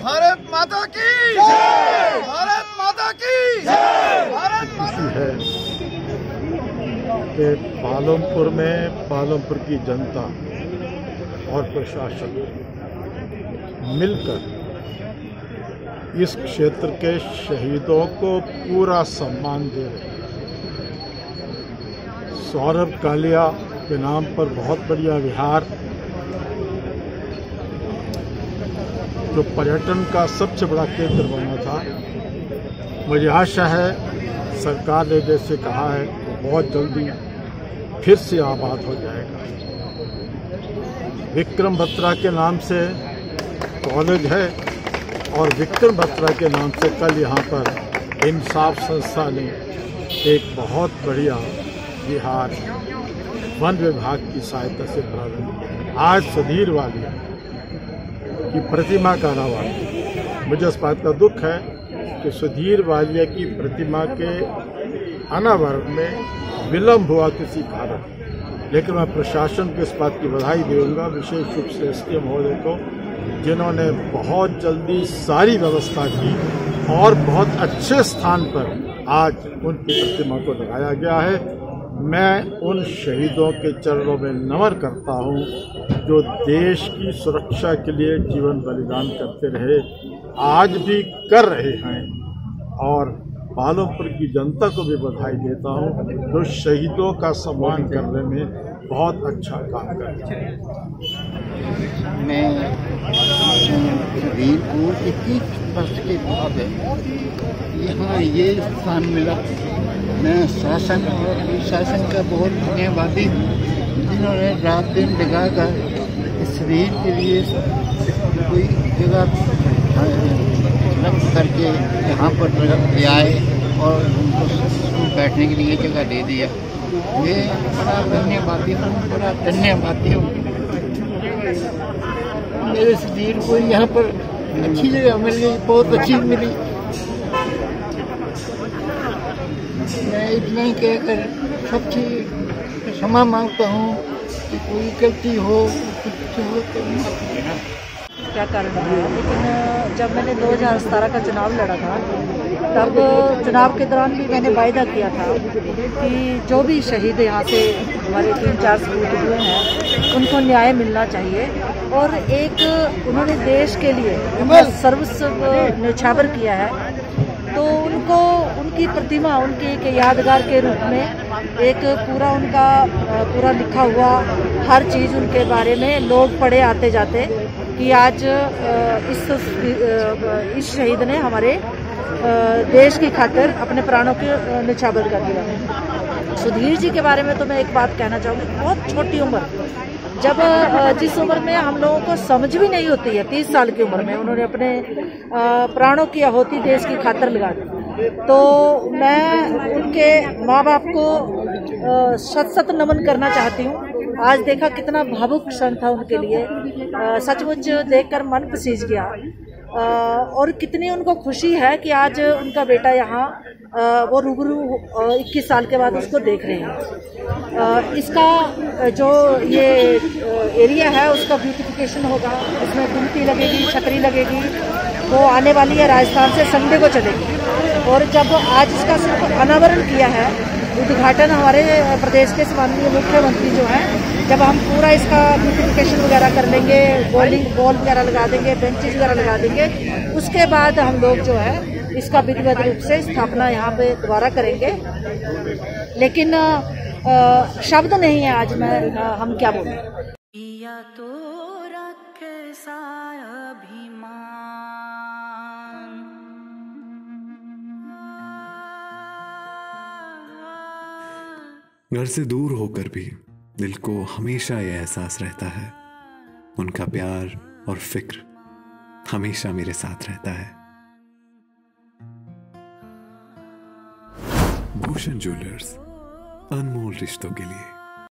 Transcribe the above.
भारत माता की जय, भारत माता की जय, भारत माता है कि पालमपुर में पालमपुर की जनता और प्रशासन मिलकर इस क्षेत्र के शहीदों को पूरा सम्मान दे रहे हैं। सौरभ कालिया के नाम पर बहुत बढ़िया विहार, जो पर्यटन का सबसे बड़ा केंद्र बना था, मुझे आशा है सरकार ने जैसे कहा है वो बहुत जल्दी फिर से आबाद हो जाएगा। विक्रम बत्रा के नाम से कॉलेज है और विक्रम बत्रा के नाम से कल यहाँ पर इंसाफ संस्था ने एक बहुत बढ़िया विहार वन विभाग की सहायता से प्रारंभ किया। आज सुधीर वालिया की प्रतिमा का अनावरण, मुझे इस बात का दुख है कि सुधीर वालिया की प्रतिमा के अनावरण में विलम्ब हुआ किसी कारण, लेकिन मैं प्रशासन को इस बात की बधाई दूंगा, विशेष रूप से एसडीएम महोदय को, जिन्होंने बहुत जल्दी सारी व्यवस्था की और बहुत अच्छे स्थान पर आज उनकी प्रतिमा को लगाया गया है। मैं उन शहीदों के चरणों में नमन करता हूं जो देश की सुरक्षा के लिए जीवन बलिदान करते रहे, आज भी कर रहे हैं, और पालमपुर की जनता को भी बधाई देता हूं जो शहीदों का सम्मान करने में बहुत अच्छा काम कर रहे हैं। मैं वीर को 21 वर्ष के बाद यहाँ ये स्थान मिला। मैं शासन और शासन का बहुत धन्यवादी हूँ, जिन्होंने रात दिन लगाकर इस वीर के लिए कोई जगह करके यहाँ पर ले आए और उनको बैठने के लिए जगह दे दिया। मैं बड़ा धन्यवादी हूँ, बड़ा धन्यवादी हूँ। मेरे शरीर को यहाँ पर अच्छी जगह मिल गई, बहुत अच्छी मिली। मैं इतना ही कहकर सबसे क्षमा मांगता हूँ कि कोई गलती हो क्या कारण है, लेकिन जब मैंने 2017 का चुनाव लड़ा था, तब चुनाव के दौरान भी मैंने वायदा किया था कि जो भी शहीद यहाँ से हमारे 3-4 सपूत हुए हैं उनको न्याय मिलना चाहिए, और एक उन्होंने देश के लिए सर्वस्व न्यौछावर किया है, तो उनको उनकी प्रतिमा, उनकी एक यादगार के रूप में एक पूरा उनका पूरा लिखा हुआ हर चीज़ उनके बारे में लोग पढ़े आते जाते कि आज इस शहीद ने हमारे देश की खातिर अपने प्राणों के न्यौछावर कर दिया। सुधीर जी के बारे में तो मैं एक बात कहना चाहूँगी, बहुत छोटी उम्र, जब जिस उम्र में हम लोगों को समझ भी नहीं होती है, 30 साल की उम्र में उन्होंने अपने प्राणों की आहुति देश की खातिर लगा दी। तो मैं उनके माँ बाप को शत शत नमन करना चाहती हूँ। आज देखा कितना भावुक क्षण था उनके लिए, सचमुच देखकर मन पसीज गया, और कितनी उनको खुशी है कि आज उनका बेटा यहाँ वो रूबरू 21 साल के बाद उसको देख रहे हैं। इसका जो ये एरिया है उसका ब्यूटिफिकेशन होगा, इसमें गुमटी लगेगी, छतरी लगेगी, वो आने वाली है राजस्थान से, संडे को चलेगी। और जब आज इसका सिर्फ अनावरण किया है, उद्घाटन हमारे प्रदेश के माननीय मुख्यमंत्री जो हैं, जब हम पूरा इसका ब्यूटिफिकेशन वगैरह कर लेंगे, बॉल वगैरह लगा देंगे, बेंचेस वगैरह लगा देंगे, उसके बाद हम लोग जो है इसका विधिवत रूप से स्थापना यहाँ पे दोबारा करेंगे। लेकिन शब्द नहीं है आज हम क्या बोलें। तो रखे अभिमान, घर से दूर होकर भी दिल को हमेशा यह एहसास रहता है, उनका प्यार और फिक्र हमेशा मेरे साथ रहता है। भूषण ज्वेलर्स, अनमोल रिश्तों के लिए।